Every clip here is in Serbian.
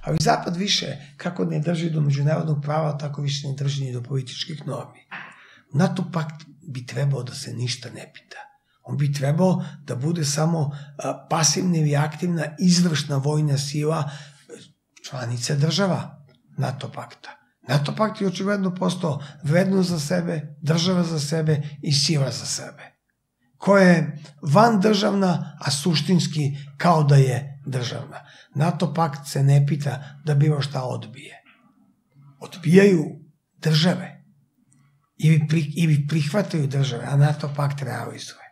Ali Zapad više, kako ne drži do međunarodnog prava, tako više ne drži ni do političkih normi. NATO pakt bi trebao da se ništa ne pita. On bi trebao da bude samo pasivna ili aktivna izvršna vojna sila članice država NATO pakta. NATO pakt je očigledno postao vrednost za sebe, država za sebe i sila za sebe, koja je van državna, a suštinski kao da je državna. NATO pakt se ne pita da bilo šta odbije. Odbijaju države ili prihvataju države, a NATO pakt realizuje.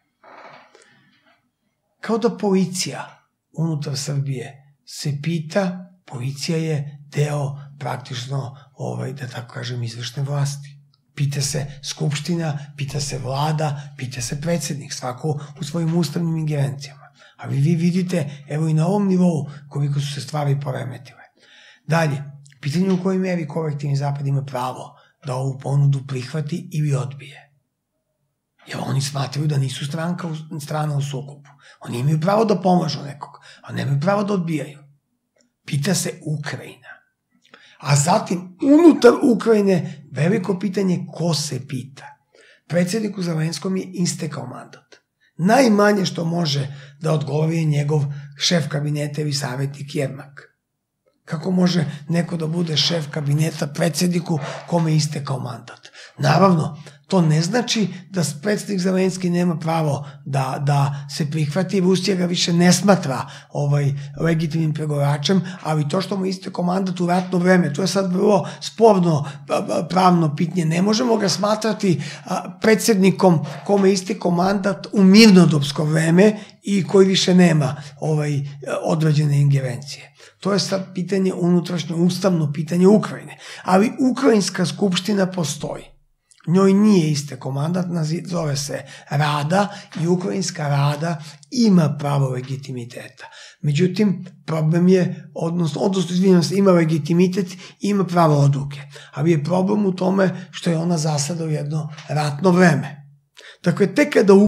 Kao da policija unutar Srbije se pita, policija je deo praktično, da tako kažem, izvršne vlasti. Pita se Skupština, pita se Vlada, pita se predsjednik, svako u svojim ustavnim ingerencijama. Ali vi vidite, evo i na ovom nivou, koliko su se stvari poremetile. Dalje, pitanje u kojoj meri kolektivni Zapad ima pravo da ovu ponudu prihvati ili odbije. Jer oni smatraju da nisu strana u sukobu. Oni imaju pravo da pomažu nekog, a nemaju pravo da odbijaju. Pita se Ukrajina. A zatim, unutar Ukrajine, veliko pitanje ko se pita. Predsjedniku Zelenskom je istekao mandat. Najmanje što može da odgovori je njegov šef kabineta ili savjetnik Jermak. Kako može neko da bude šef kabineta predsjedniku kome je istekao mandat? Naravno, to ne znači da predsjednik Zelenski nema pravo da se prihvati, Rusija ga više ne smatra legitimnim pregovaračem, ali to što mu istekao mandat u ratno vreme, to je sad vrlo sporno pravno pitanje. Ne možemo ga smatrati predsjednikom kome je istekao mandat u mirnodopsko vreme i koji više nema određene ingerencije. To je sad pitanje unutrašnje, ustavno pitanje Ukrajine. Ali Ukrajinska skupština postoji. Njoj nije istekao mandat, zove se Rada i Ukrajinska Rada ima pravo legitimiteta. Međutim, problem je, odnosno, izvinjam se, ima legitimitet i ima pravo odluke. Ali je problem u tome što je ona zasada u jedno ratno vreme. Dakle, tek kada